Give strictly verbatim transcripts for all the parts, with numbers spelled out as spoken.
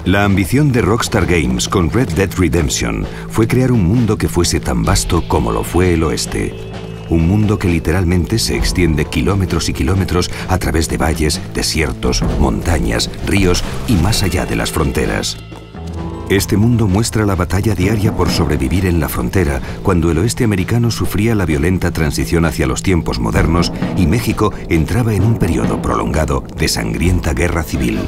La ambición de Rockstar Games con Red Dead Redemption fue crear un mundo que fuese tan vasto como lo fue el oeste. Un mundo que literalmente se extiende kilómetros y kilómetros a través de valles, desiertos, montañas, ríos y más allá de las fronteras. Este mundo muestra la batalla diaria por sobrevivir en la frontera cuando el oeste americano sufría la violenta transición hacia los tiempos modernos y México entraba en un periodo prolongado de sangrienta guerra civil.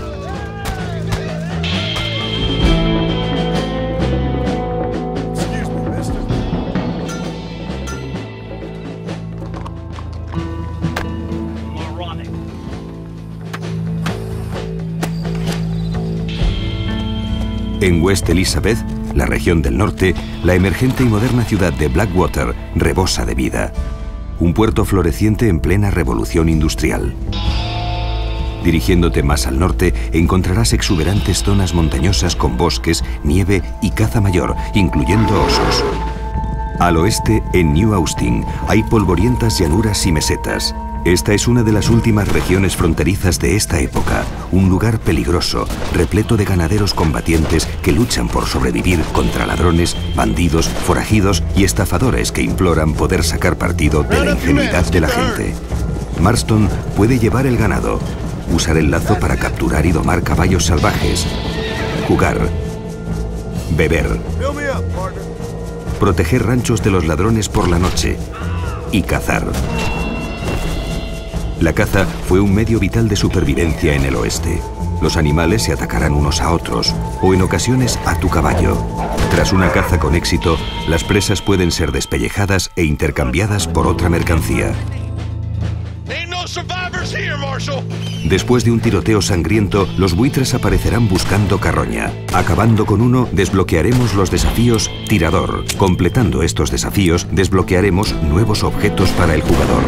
En West Elizabeth, la región del norte, la emergente y moderna ciudad de Blackwater rebosa de vida. Un puerto floreciente en plena revolución industrial. Dirigiéndote más al norte, encontrarás exuberantes zonas montañosas con bosques, nieve y caza mayor, incluyendo osos. Al oeste, en New Austin, hay polvorientas llanuras y mesetas. Esta es una de las últimas regiones fronterizas de esta época, un lugar peligroso, repleto de ganaderos combatientes que luchan por sobrevivir contra ladrones, bandidos, forajidos y estafadores que imploran poder sacar partido de la ingenuidad de la gente. Marston puede llevar el ganado, usar el lazo para capturar y domar caballos salvajes, jugar, beber, proteger ranchos de los ladrones por la noche y cazar. La caza fue un medio vital de supervivencia en el oeste. Los animales se atacarán unos a otros, o en ocasiones a tu caballo. Tras una caza con éxito, las presas pueden ser despellejadas e intercambiadas por otra mercancía. Después de un tiroteo sangriento, los buitres aparecerán buscando carroña. Acabando con uno, desbloquearemos los desafíos Tirador. Completando estos desafíos, desbloquearemos nuevos objetos para el jugador.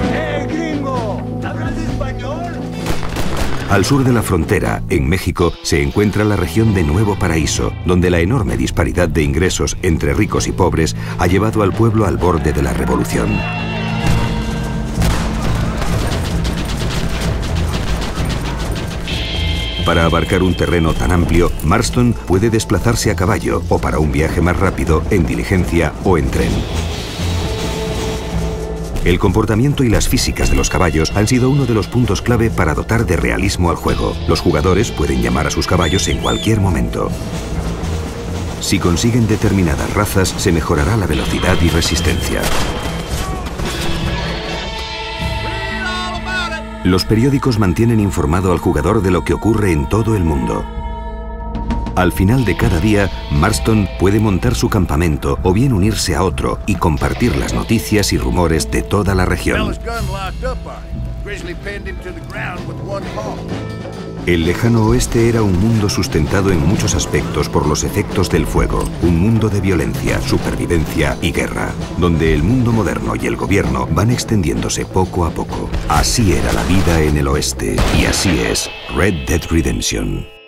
Al sur de la frontera, en México, se encuentra la región de Nuevo Paraíso, donde la enorme disparidad de ingresos entre ricos y pobres ha llevado al pueblo al borde de la revolución. Para abarcar un terreno tan amplio, Marston puede desplazarse a caballo o para un viaje más rápido, en diligencia o en tren. El comportamiento y las físicas de los caballos han sido uno de los puntos clave para dotar de realismo al juego. Los jugadores pueden llamar a sus caballos en cualquier momento. Si consiguen determinadas razas, se mejorará la velocidad y resistencia. Los periódicos mantienen informado al jugador de lo que ocurre en todo el mundo. Al final de cada día, Marston puede montar su campamento o bien unirse a otro y compartir las noticias y rumores de toda la región. El lejano oeste era un mundo sustentado en muchos aspectos por los efectos del fuego, un mundo de violencia, supervivencia y guerra, donde el mundo moderno y el gobierno van extendiéndose poco a poco. Así era la vida en el oeste y así es Red Dead Redemption.